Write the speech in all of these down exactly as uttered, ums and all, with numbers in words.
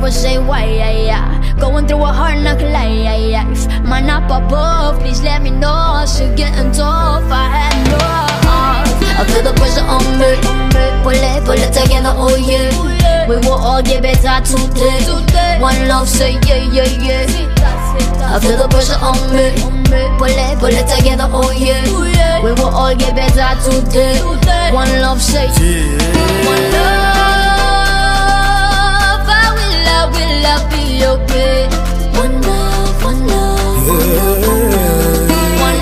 people say why, yeah, yeah. Going through a hard knock life. Man up above, please let me know. Shit getting tough, I had enough. I feel the pressure on me. Pull it, pull it together, oh yeah. We will all get better today. One love, say yeah, yeah, yeah. I feel the pressure on me. Pull it, pull it together, oh yeah. We will all get better today. One love, say yeah. One love, I will, I will, I be okay. One love, one love, one love. One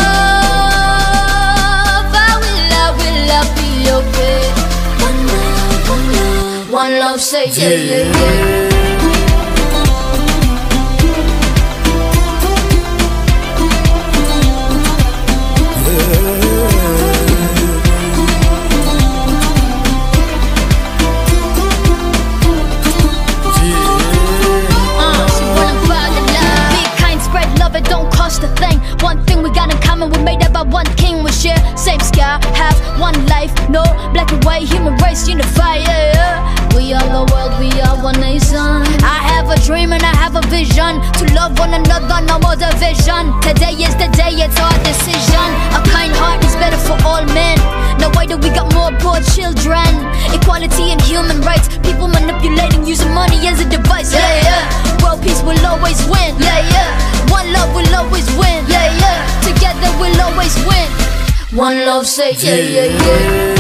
love, I will, I will, I be okay. One love, one love, one love, say yeah, yeah, yeah. One thing we got in common, we made up by one king. We share same sky, have one life. No black and white, human race unified, yeah. We are the world, we are one nation. I have a dream and I have a vision to love one another, no more division. Today is the day, it's our decision. A kind heart is better for all men. No way that we got more poor children. Equality and human rights. People manipulating, using money as a device, yeah, yeah. World peace will always win, yeah, yeah. One love will always win, yeah, yeah. Together we'll always win. One love, say yeah, yeah, yeah.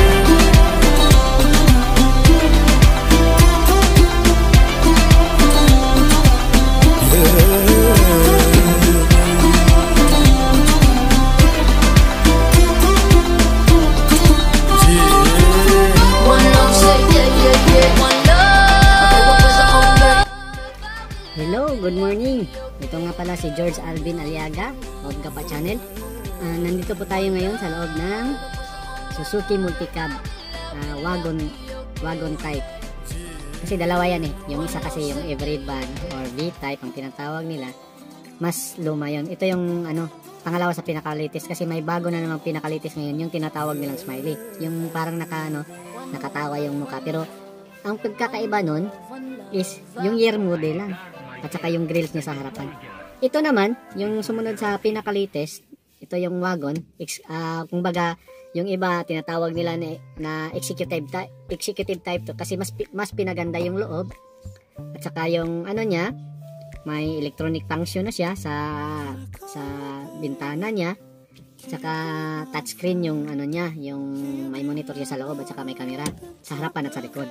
Hello, good morning. Ito nga pala si George Alvin Aliaga, Loob Ka Pa Channel. Uh, nandito po tayo ngayon sa loob ng Suzuki Multicab uh, wagon wagon type. Kasi dalawa yan eh. Yung isa kasi yung every van or V-type ang tinatawag nila. Mas luma yun. Ito yung ano, pangalawa sa pinakalitis kasi may bago na namang pinakalitis ngayon, yung tinatawag nilang smiley. Yung parang naka ano, nakatawa yung mukha. Pero ang pagkakaiba nun is yung year model lang. At saka yung grills niya sa harapan. Ito naman, yung sumunod sa pinaka-latest, ito yung wagon. Uh, kung baga, yung iba tinatawag nila na, na executive type, executive type to kasi mas mas pinaganda yung loob. At saka yung ano niya, may electronic function na siya sa sa bintana niya. At saka touchscreen yung ano niya, yung may monitor niya sa loob at saka may camera sa harapan at sa likod.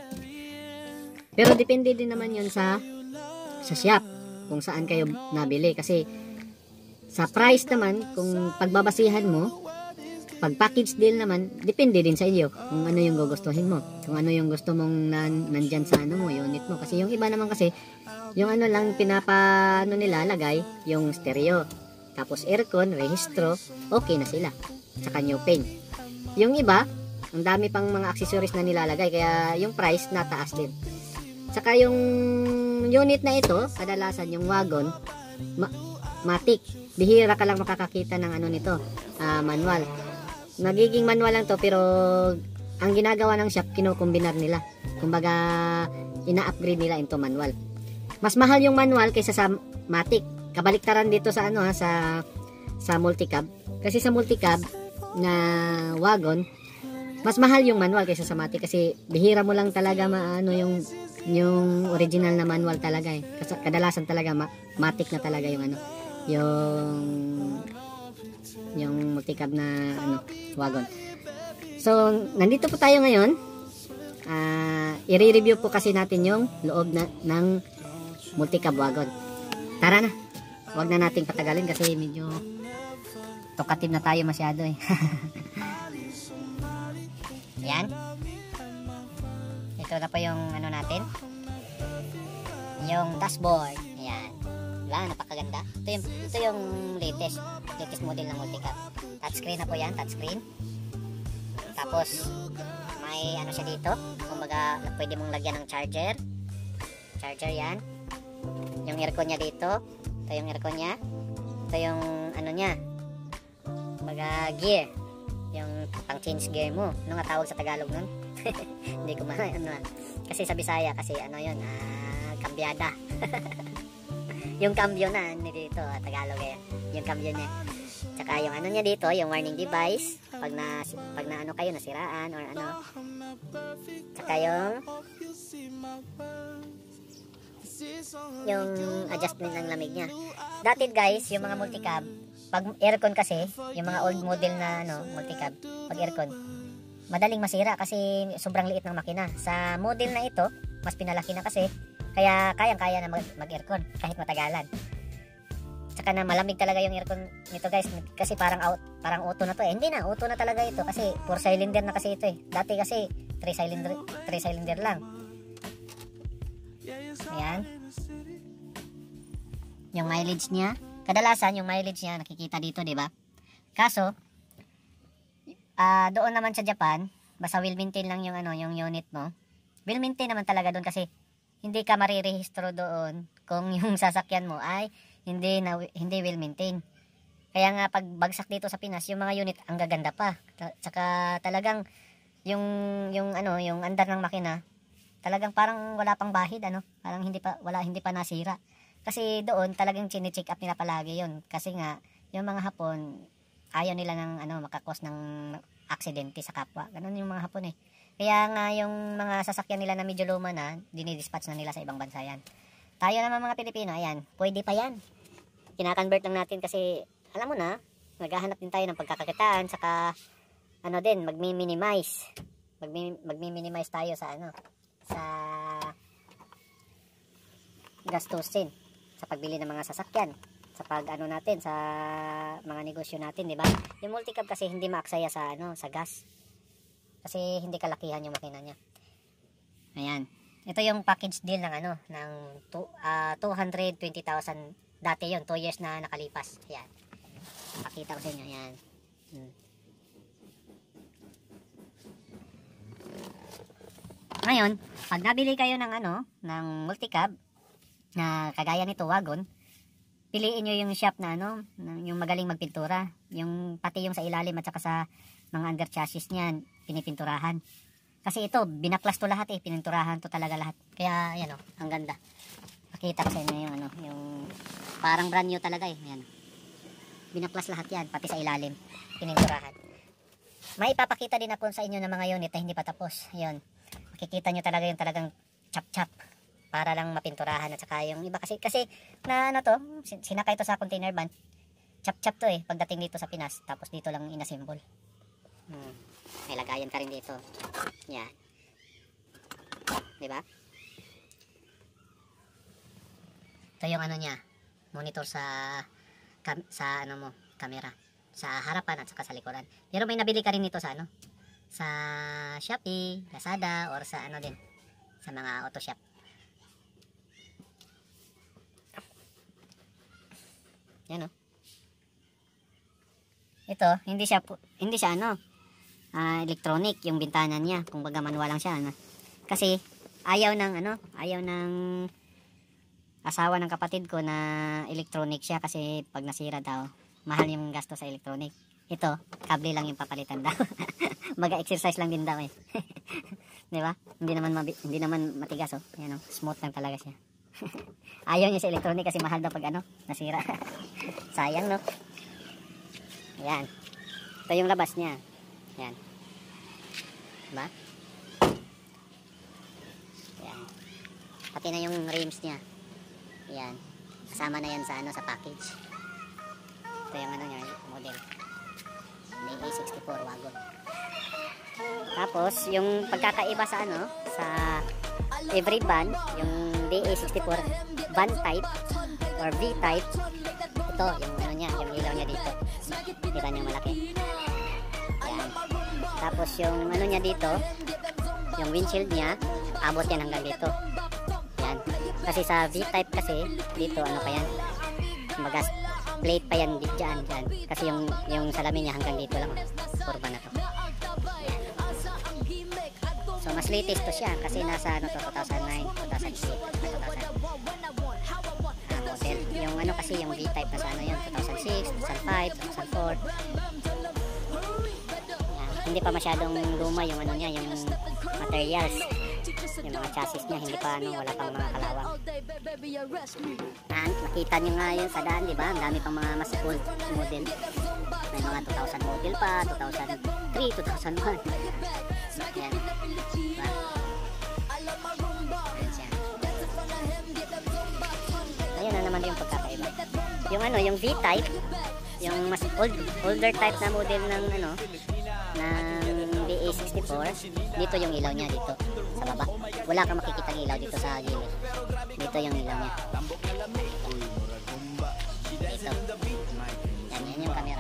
Pero depende din naman yun sa sa shop kung saan kayo nabili kasi sa price naman kung pagbabasihan mo pag package deal naman depende din sa iyo kung ano yung gugustuhin mo kung ano yung gusto mong nan, nandyan sa ano mo unit mo kasi yung iba naman kasi yung ano lang pinapa ano nilalagay yung stereo tapos aircon, rehistro okay na sila saka new paint yung iba ang dami pang mga accessories na nilalagay kaya yung price nataas din saka yung unit na ito, kadalasan yung wagon, ma matic. Bihira ka lang makakakita ng ano nito, uh, manual. Nagiging manual lang to pero ang ginagawa ng shop, kinukumbinar nila. Kumbaga, ina-upgrade nila into manual. Mas mahal yung manual kaysa sa matic. Kabaliktaran dito sa ano ha, sa sa multicab. Kasi sa multicab na wagon, mas mahal yung manual kaysa sa matic kasi bihira mo lang talaga maano yung yung original na manual talaga eh. Kadalasan talaga ma matic na talaga yung ano, yung yung multicab na ano, wagon. So, nandito po tayo ngayon. Uh, i-review po kasi natin yung loob na, ng multicab wagon. Tara na. Huwag na nating patagalin kasi medyo talkative na tayo masyado eh. Yan. Ito na po yung ano natin. Yung dashboard. Ayan. Wala, napakaganda. Ito yung, ito yung latest. Latest model ng multicab. Touchscreen na po yan. Touchscreen. Tapos, may ano siya dito. Kumbaga, pwede mong lagyan ng charger. Charger yan. Yung aircon niya dito. Ito yung aircon niya. Ito yung ano niya. Kumbaga, gear. Yung pang change gear mo. Ano nga tawag sa Tagalog nun? Hindi ko ma ano. Kasi sa Bisaya kasi ano yun, ah, kambyada. Yung cambio na dito, Tagalog eh. Yung cambio niya. Tsaka yung ano niya dito, yung warning device pag na pag na ano kayo nasiraan or ano. Tsaka yung yung adjustment ng lamig niya. Dati guys, yung mga multicab, pag aircon kasi, yung mga old model na ano, multicab, pag aircon, madaling masira kasi sobrang liit ng makina. Sa model na ito, mas pinalaki na kasi, kaya kayang-kaya na mag-aircon kahit matagalan. Tsaka na malamig talaga yung aircon nito guys, kasi parang out, parang auto na to eh. Hindi na, auto na talaga ito kasi four cylinder na kasi ito eh. Dati kasi three cylinder, three cylinder lang. Ayan. Yung mileage niya, kadalasan yung mileage niya nakikita dito, 'di ba? Kaso uh, doon naman sa Japan, basta will maintain lang yung ano, yung unit mo. Will maintain naman talaga doon kasi hindi ka marirehistro doon kung yung sasakyan mo ay hindi na hindi will maintain. Kaya nga pag bagsak dito sa Pinas, yung mga unit ang gaganda pa. Tsaka talagang yung yung ano, yung andar ng makina talagang parang wala pang bahid, ano, parang hindi pa wala hindi pa nasira. Kasi doon talagang chine-check up nila palagi 'yon. Kasi nga yung mga Hapon ayaw nila ng ano makakos ng aksidente sa kapwa. Ganun yung mga Hapon eh. Kaya nga yung mga sasakyan nila na medyo luma na, dinidispatch na nila sa ibang bansa yan. Tayo naman mga Pilipino, ayan, pwede pa yan. Kina-convert lang natin kasi alam mo na, naghahanap din tayo ng pagkakakitaan, saka ano din, magmi-minimize. Magmi magmi-minimize tayo sa ano, sa gastusin sa pagbili ng mga sasakyan, sa pag ano natin sa mga negosyo natin, di ba? Yung multicab kasi hindi maaksaya sa ano, sa gas. Kasi hindi kalakihan yung makina niya. Ayan. Ito yung package deal ng ano, ng two hundred twenty thousand. Dati yon, two years na nakalipas. Ayan. Pakita ko sa inyo, ayan. Hmm. Ngayon, pag nabili kayo ng ano, ng multicab na kagaya nito, wagon, piliin nyo yung shop na ano, yung magaling magpintura, yung pati yung sa ilalim at saka sa mga under chassis niyan, pinipinturahan. Kasi ito, binaklas to lahat eh, pininturahan to talaga lahat. Kaya ayan oh, ang ganda. Pakita ko sa inyo yung ano, yung parang brand new talaga eh, ayan. Binaklas lahat yan, pati sa ilalim, pininturahan. May ipapakita din ako sa inyo ng mga unit na hindi pa tapos. Ayun. Makikita nyo talaga yung talagang chap-chap para lang mapinturahan at saka yung iba kasi kasi na ano to, sinakay to sa container van. Chap-chap to eh pagdating dito sa Pinas, tapos dito lang inassemble. Hmm. May lagayan ka rin dito. Yan. 'Di ba? Ito yung ano niya, monitor sa kam, sa ano mo, camera, sa harapan at saka sa likuran. Pero may nabili ka rin nito sa ano? Sa Shopee, Lazada, or sa ano din, sa mga auto shop. Yan o. Ito, hindi siya hindi siya ano, uh, electronic yung bintana niya, kumbaga manual lang siya ano. Kasi ayaw ng ano, ayaw ng asawa ng kapatid ko na electronic siya kasi pag nasira daw, mahal yung gasto sa electronic. Ito, kable lang yung papalitan daw. Mag-exercise lang din daw eh. 'Di ba? Hindi naman mabi- hindi naman matigas oh. Yan oh, smooth lang talaga siya. Ayaw niya sa electronic kasi mahal daw pag ano, nasira. Sayang no. Ayan. Ito yung labas niya. Ayan. Diba? Ayan. Pati na yung rims niya. Ayan. Kasama na yan sa ano, sa package. Ito yung ano niya, model. D A sixty-four wagon. Tapos, yung pagkakaiba sa ano, sa every van, yung D A sixty-four van type or V type, ito, yung ano niya, yung ilaw niya dito. Kita niyo malaki. Yan. Tapos yung ano niya dito, yung windshield niya, abot yan hanggang dito. Yan. Kasi sa V type kasi, dito ano pa yan, kumbaga plate pa yan dyan, dyan. Kasi yung, yung salamin niya hanggang dito lang. Kurba na to. Yan. So mas latest to siya kasi nasa ano to, two thousand nine, two thousand eight, two thousand. Ah, model. Yung ano kasi yung V type na sa ano yun, two thousand six, two thousand five, two thousand four. Yan. Hindi pa masyadong luma yung ano niya, yung materials. Yung mga chassis niya, hindi pa ano, wala pang mga kalawang. Yan, nakita nyo nga yun sa daan, di ba? Ang dami pang mga mas old model. May mga two thousand model pa, two thousand three, two thousand one. Yan. Diba? Ayan na naman yung pagkakaiba. Yung ano, yung V-type, yung mas old, older type na model ng ano, ng B A sixty-four, dito yung ilaw niya dito sa baba. Wala kang makikita ng ilaw dito sa gilid. Dito yung ilaw niya. Dito. Yan, yan yung camera.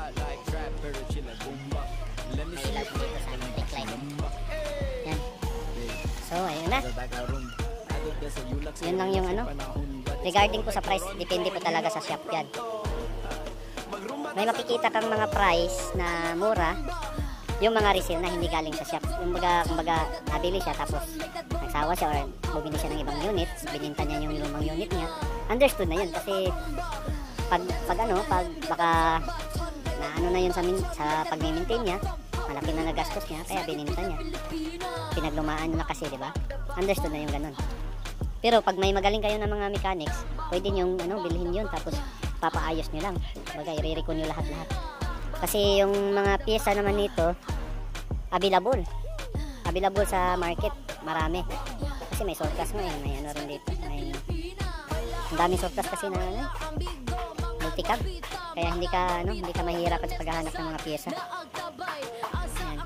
May ilaw dito sa brake light. Yan. So, ayun na. Yun lang yung ano. Regarding po sa price, depende po talaga sa shop yan. May makikita kang mga price na mura, yung mga resale na hindi galing sa shop. Yung baga, kumbaga, nabili siya tapos nagsawa siya or bumili siya ng ibang unit, bininta niya yung lumang unit niya. Understood na yun kasi pag, pag ano, pag baka na ano na yun sa, min, sa pag-maintain niya, malaki na nagastos niya, kaya bininta niya. Pinaglumaan na kasi, di ba? Understood na yung ganun. Pero pag may magaling kayo ng mga mechanics, pwede nyo ano, bilhin yun tapos papaayos nyo lang. Baga, i-re-recon nyo lahat-lahat. Kasi yung mga pyesa naman nito, available. Available sa market. Marami. Kasi may shortcast mo eh. May ano rin dito. May ang daming shortcast kasi na ano, multicab. Kaya hindi ka, ano, hindi ka mahihirapan sa paghahanap ng mga pyesa. Ayan.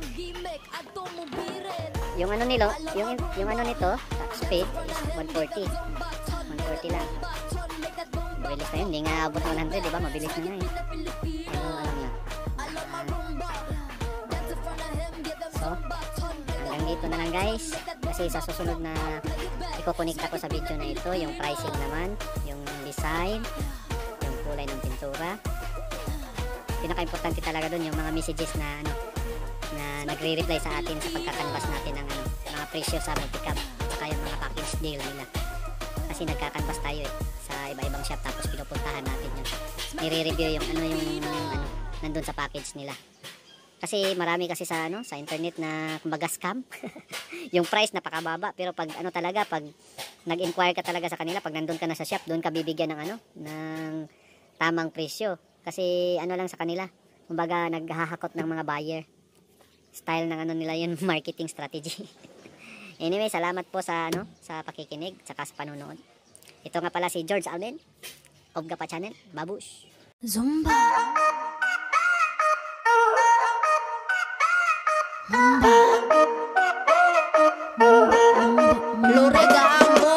Yung ano nilo, yung, yung ano nito, speed is one forty. one forty lang. Mabilis na yun, hindi nga abot one hundred, diba? Mabilis na nga yun. Ano alam na. So, hanggang dito na lang guys. Kasi sa susunod na ikukonik ako sa video na ito, yung pricing naman, yung design, yung kulay ng pintura. Pinaka-importante talaga dun yung mga messages na ano, na nagre-reply sa atin sa pagkakanvas natin ng ano, mga presyo sa multicab, saka yung mga package deal nila. Kasi nagkakanvas tayo eh, sa iba-ibang shop tapos pinupuntahan natin yun. Nire-review yung ano yung ano, nandun sa package nila. Kasi marami kasi sa ano, sa internet na kumbaga scam. Yung price napakababa pero pag ano talaga, pag nag-inquire ka talaga sa kanila, pag nandun ka na sa shop, doon ka bibigyan ng ano, ng tamang presyo. Kasi ano lang sa kanila, kumbaga naghahakot ng mga buyer. Style ng ano nila yun, marketing strategy. Anyway, salamat po sa ano, sa pakikinig, saka sa panonood. Ito nga pala si George Alvin, Obgapa Channel, babush. Zumba. Zumba. Lorega Ambo.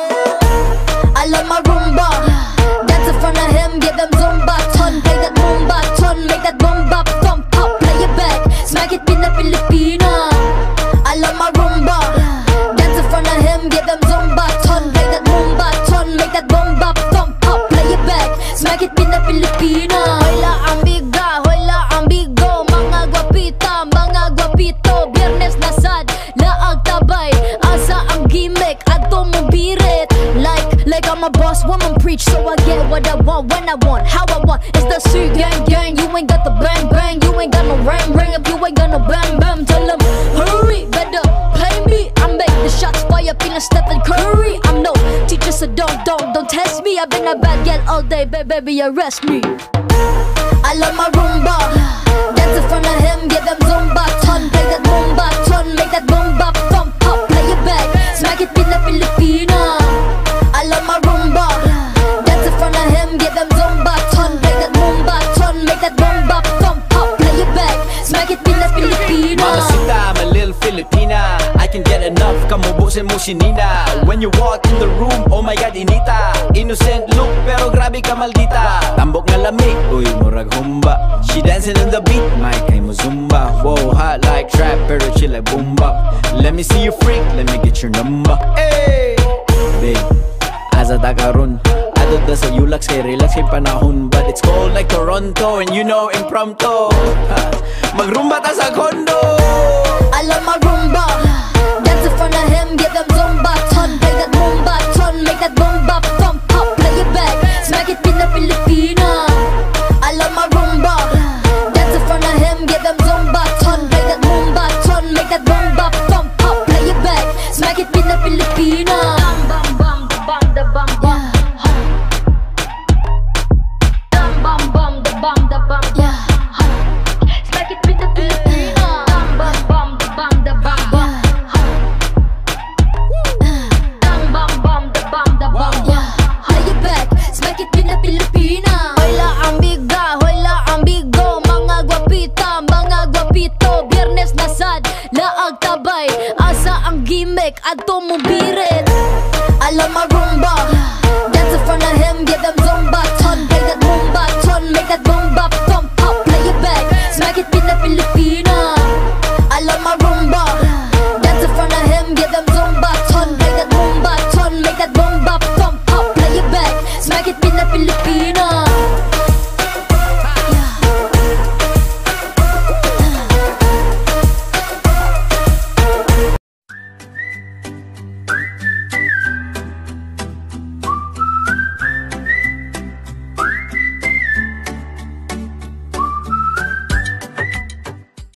Alam ma rumba. Dance in front of him, give them zumba. Ton, play that bomba, ton, make that bomba. Pump up, play it back, smack it in the Filipina. Alam ma rumba. Dance in front of him, give them zumba. Ton, play that bomba, ton, make that bomba. Pump up, play it back, smack it in the Filipina. Hoyla ang biga, hoyla ang bigo. Mga guapita, mga guapito. Biyernes na sad, laag tabay. Asa ang gimmick, ato mo birit. Like, like I'm a boss woman preach. So I get what I want, when I want, how I want. It's the C gang gang, you ain't got the bang bang. You ain't got no ring ring if you ain't gonna bang bang. Tell them, hurry, better play me. I make the shots fire, feeling Stephen Curry. I'm no teacher, so don't, don't, don't test me. I've been a bad girl all day, baby, baby, arrest me. I love my rumba. Dance in front of him, give them zumba. Ton, play that bomba, ton, make that bomba. Pump up, play it back, smack it in the Filipina. I love my rumba. Dance in front of him, give them zumba. Ton, play that bomba, ton, make that bomba. Pump up, play it back, smack it in the Filipina. Mamacita, my little Filipina, I can get enough, kamubusin mo si Nina. When you walk in the room, oh my god, inita. Innocent look, pero grabe ka maldita. Tambok nga lamig, uy, murag humba. She dancing in the beat, my kay mo zumba. Whoa, hot like trap, pero chill like boom bap. Let me see you freak, let me get your number. Hey, babe, asa ta karon? Adot na sa Ulax, kay relax kay panahon. But it's cold like Toronto, and you know impromptu. Magrumba ta sa condo. I love my rumba. Dance in front of him, give them zumba. Ton, play that bomba, ton, make that bomba. Pump up, play it back, smack it in the Filipina. I love my rumba. Dance in front of him, give them zumba. Ton, play that bomba, ton, make that bomba. Pump up, play it back, smack it in the Filipina. agtabay. Asa ang gimmick ato mo birit. Alam ma rumba, dance in front of him, give them zumba. Ton, play that rumba, ton, make that bomba. Pump up, play it back, smack it Pina Pilipina. Alam ma rumba, dance in front of him, give them zumba. Ton, play that rumba, ton, make that bomba. Pump up, play it back, smack it Pina Pilipina.